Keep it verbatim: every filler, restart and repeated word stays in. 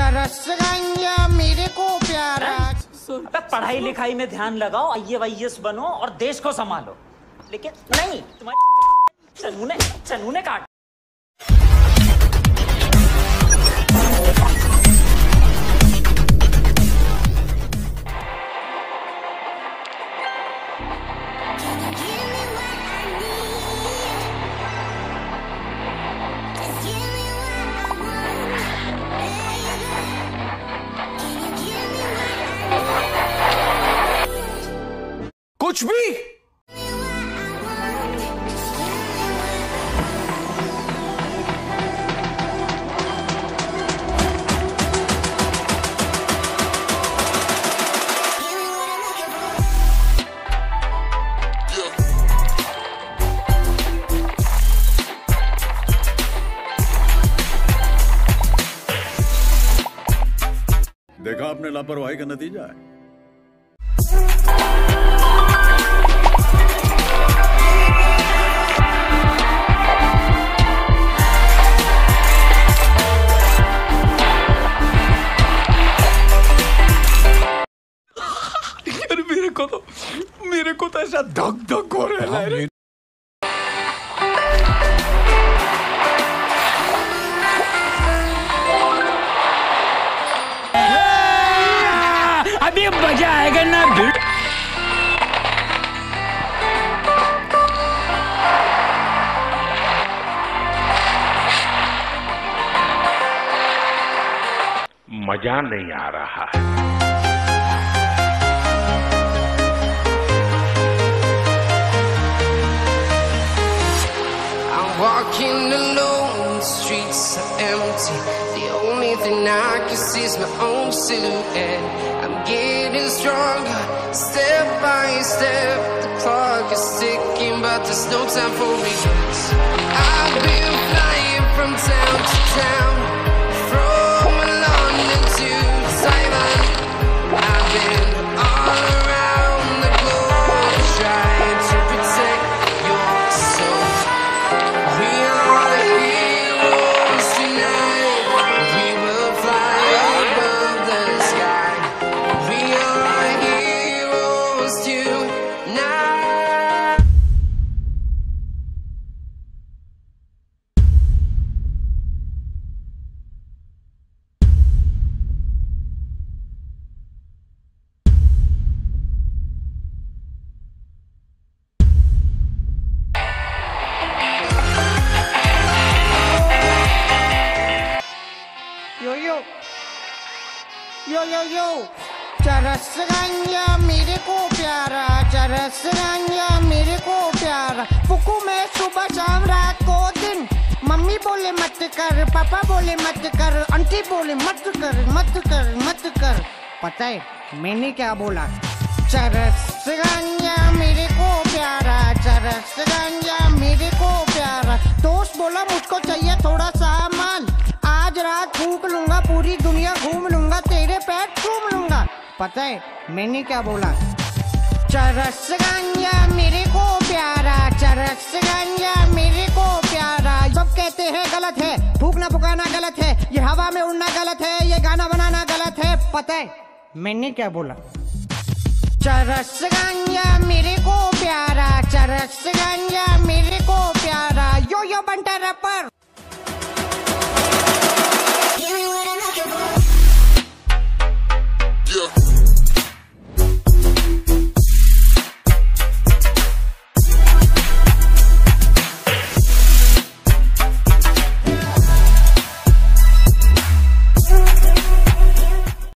चरस गंजा मेरे को प्यारा। अबे पढ़ाई लिखाई में ध्यान लगाओ, आई ए वाई एस बनो और देश को संभालो, लेकिन नहीं, तुम्हारे चनूने चनूने काट। कुछ भी देखा आपने लापरवाही का नतीजा है। मेरे को तो मेरे को तो ऐसा धक धक हो रहा है। अभी मजा आएगा ना। मजा नहीं आ रहा है। Walking alone, the streets are empty. The only thing I can see is my own silhouette. I'm getting stronger, step by step. The clock is ticking, but there's no time for regrets. I've been flying from town to town, from London to Thailand. I've been all around the globe, trying to protect your soul. We are heroes tonight. We will fly above the sky. We are heroes tonight. यो यो यो यो यो चरस गंजा मेरे को प्यारा, चरस गंजा मेरे को प्यारा। फुकू में सुबह शाम रात को दिन, मम्मी बोले मत कर, पापा बोले मत कर, आंटी बोले मत कर मत कर मत कर। पता है मैंने क्या बोला? चरस गंजा मेरे को प्यारा, चरस गंजा मेरे को प्यारा। दोस्त बोला मुझको चाहिए थोड़ा सा माल, आज रात फूक लूंगा, पूरी दुनिया घूम लूंगा, तेरे पैर चूम लूंगा। पता है मैंने क्या बोला? चरस गंजा मेरे को प्यारा, चरस गंजा मेरे को प्यारा। सब कहते हैं गलत है, फूकना फुकाना गलत है, ये हवा में उड़ना गलत है, ये गाना बनाना गलत है। पता है मैंने क्या बोला? चरस गंजा मेरे को प्यारा, चरस गंजा मेरे को प्यारा। Yo yo Banta wrapper.